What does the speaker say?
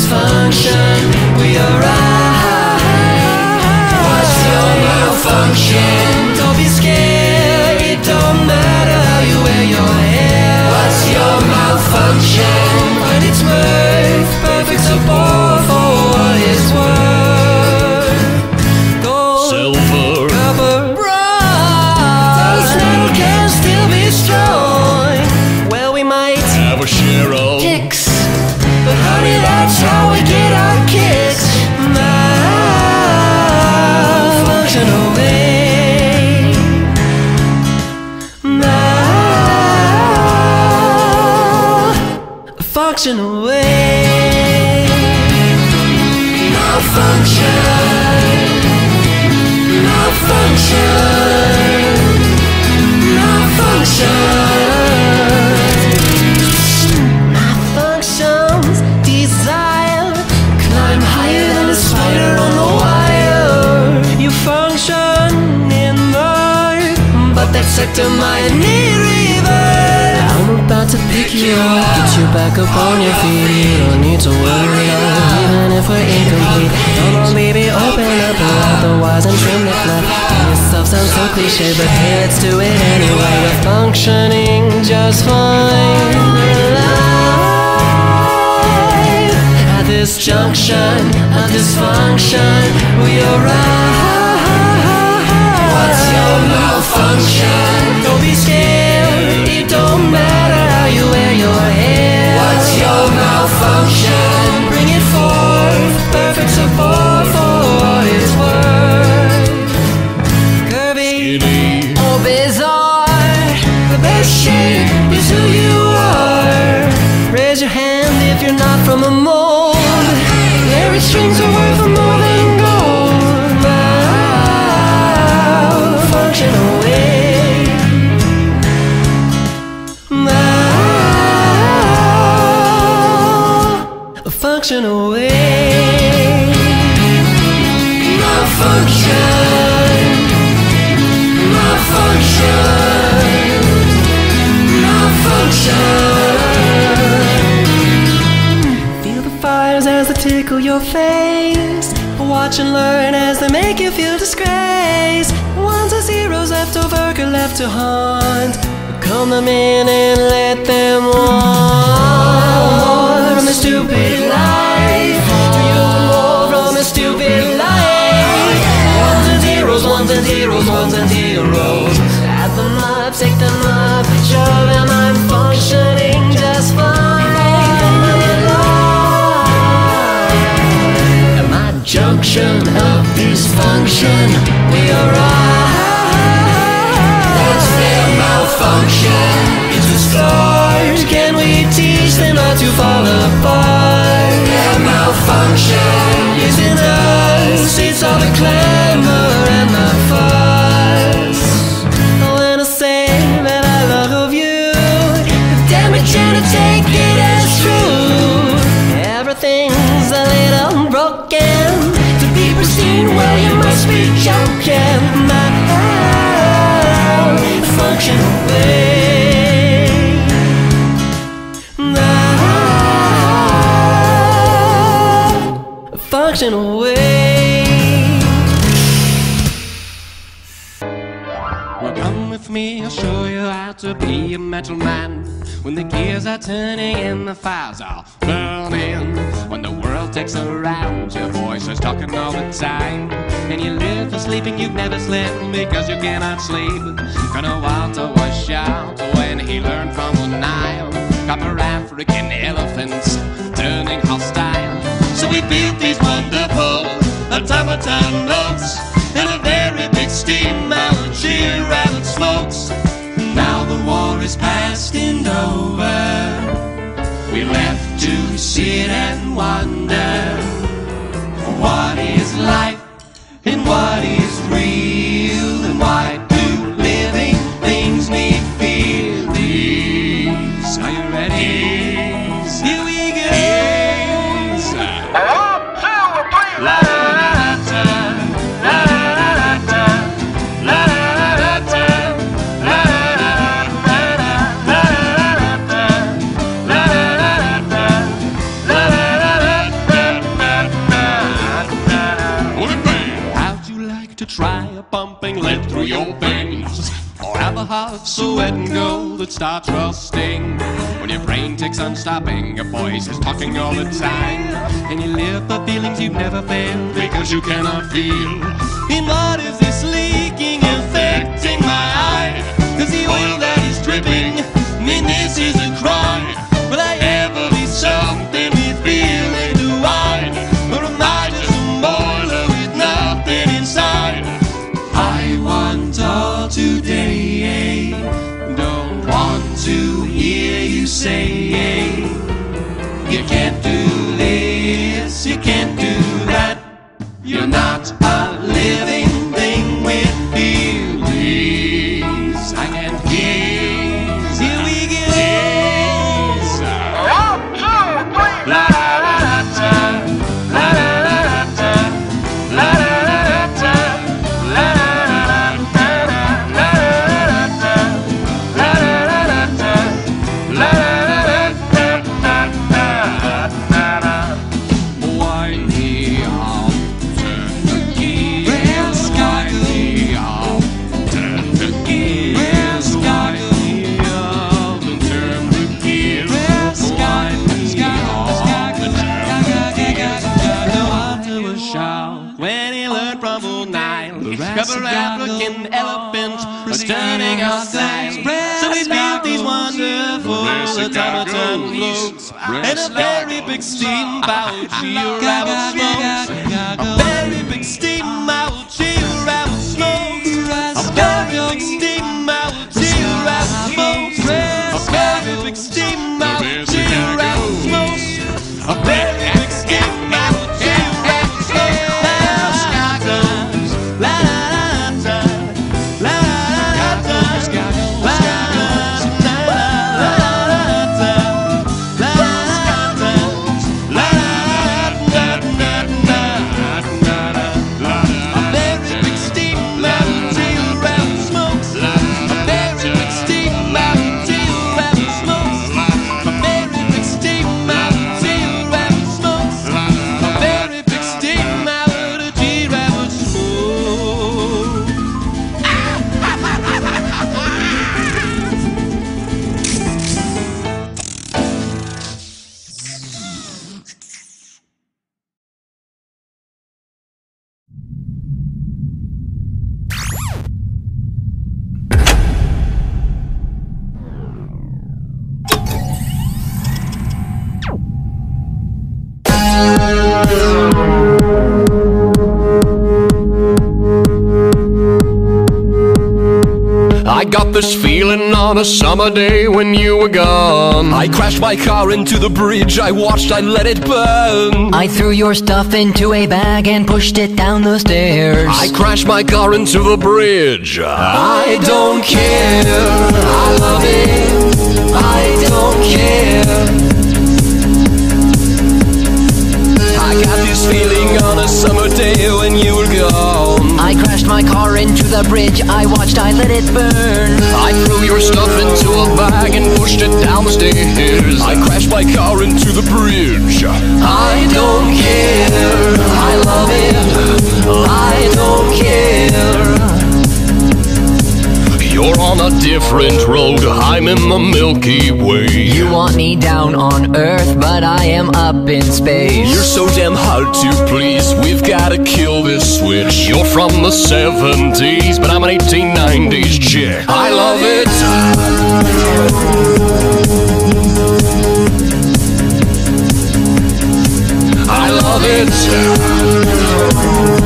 dysfunction, we arrive. What's your malfunction? Don't be scared, it don't matter how you wear your hair. What's your malfunction? Find its worth, perfect support for what it's worth. Gold, silver, copper, bronze, metal can still be strong. Well, we might have a share of kicks, but honey, that's how we get our kicks. Malfunction away, malfunction away, malfunction, malfunction, malfunction. Malfunctions, desire, climb higher than a spider on the wire. You function in life, but that sector might need revert. I'm about to pick you up, get you back up on your feet. You don't need to worry, even if we're incomplete. Come on baby, open up and let the wires and trim the flap. Yourself sounds so cliche, but hey, let's do it anyway. We're functioning just fine. Alive at this junction of dysfunction, we arrive. What's your malfunction? Don't be scared, it don't matter how you wear your hair. What's your malfunction? Bring it forth, perfect support for what it's worth. Curvy, skinny, or bizarre, the best shape is who you are. Raise your hand if you're not from a mold. Every strings are worth more than gold. Malfunction away, malfunction away, malfunction, malfunction, malfunction. Feel the fires as they tickle your face. Watch and learn as they make you feel disgrace. Ones and zeros left over, could left to haunt. Come them in and let them warn from the stupid life. Do you want more from a stupid life? Ones and zeros, ones and zeros, ones and zeros. Add them up, take them up, show them I'm functioning just fine. At my junction of dysfunction, we arrive. That's their malfunction. It's the stars. Can we teach them not to fall apart? Their malfunction isn't us. It's all the clamor and the fuss. When I say that I love you, damn it, can I take it as true? Everything's a little broken. To be pristine, well, you must be joking. Malfunction away, malfunction away. Well, come with me, I'll show you how to be a metal man. When the gears are turning and the fires are burning, when the world takes a round, your voice is talking all the time, and you live for sleeping, you've never slept because you cannot sleep. Gonna Walter was shout when he learned from the Nile, copper African elephants turning hostile. So we built these wonderful automaton notes and a very big steam Algier rabbit smokes. Now the war is past and over, we left to sit and wonder what is life and what is real, and why do living things need feelings? Are you ready? Here we go. La la la la la la la la. to try pumping lead through your veins, or have a heart so wet and gold that starts rusting. When your brain takes on stopping, your voice is talking all the time, and you live for feelings you've never felt because you cannot feel. And what is this leaking affecting my eye? 'Cause the oil that is dripping, I mean this is a crime. Will I ever be something with feeling to wine? Or am I just a boiler with nothing inside? I want all today, don't want to hear you say you can't do this, you can't do that. You're not a living thing with feelings. I can't hear. Here we go. One, two, three. La la la da, la la la da, la la la da, la la la da, la la la da, la la la da. Wind me up, turn the gears. Wind me up, turn the gears. Wind me up and turn the gears. Wind me up and turn the gears. The water was sharp when he learned from old Nile. Rubber African elephants was turning outside. So he built these wonderful automaton floats and a very big steamboat she-rabbit smokes. A very big steamboat she-rabbit smokes. A very big steamboat she-rabbit smokes. A very big steamboat she-rabbit smokes. A very big steamboat she-rabbit smokes. La la la la la la I got this feeling on a summer day when you were gone. I crashed my car into the bridge, I watched, I let it burn. I threw your stuff into a bag and pushed it down the stairs. I crashed my car into the bridge. I don't care, I love it, I don't care. I got this feeling on a summer day when you were gone. I crashed my car into the bridge, I watched, I let it burn. I threw your stuff into a bag and pushed it down the stairs. I crashed my car into the bridge. I don't care, I love it, I don't care. You're on a different road, I'm in the Milky Way. You want me down on Earth, but I am up in space. You're so damn hard to please, we've gotta kill this switch. You're from the 70s, but I'm an 1890s chick. I love it. I love it.